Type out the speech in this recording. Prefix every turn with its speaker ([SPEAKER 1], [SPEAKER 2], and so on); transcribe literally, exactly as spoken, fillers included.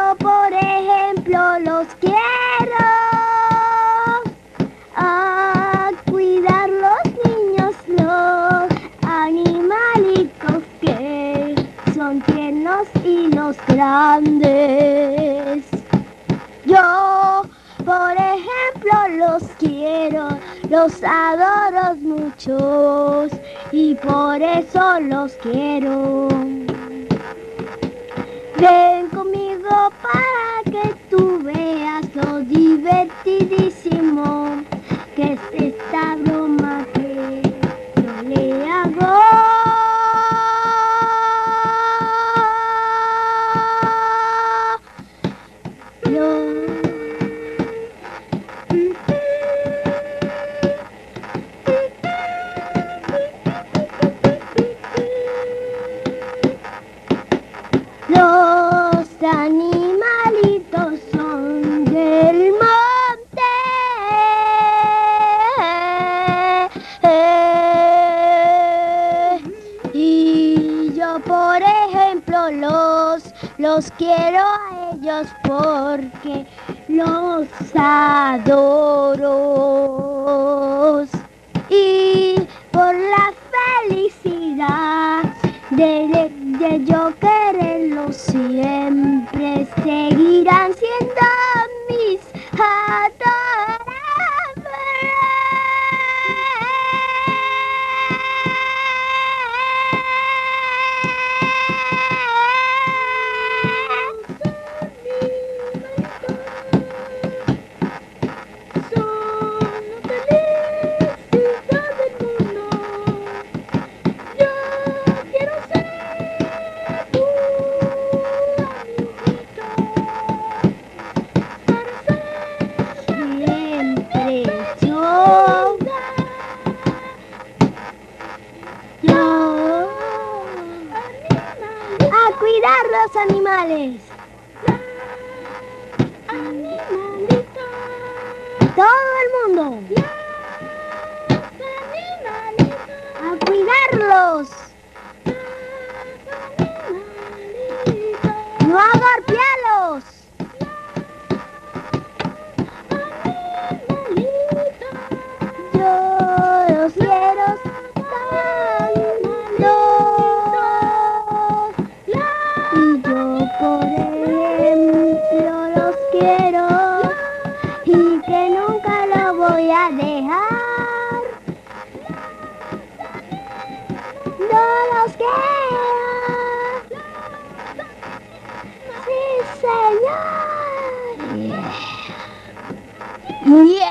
[SPEAKER 1] yo por ejemplo los quiero a cuidar los niños, los animalitos que son tiernos y los grandes. Yo por ejemplo los quiero, los adoro muchos y por eso los quiero. Ven conmigo para que tú veas lo divertidísimo que es esta broma que yo le hago. Yo Los animalitos son del monte y yo por ejemplo los, los quiero a ellos porque los adoro y por la felicidad de, de yo quererlos siempre seguirán siendo mis adorables. Cuidar los animales. Animalito. Todo el mundo. A cuidarlos. No agarpiarlos. Yo los quiero tanto. Por ejemplo los quiero y que nunca lo voy a dejar. No los quiero. Sí, señor. Yeah. Yeah.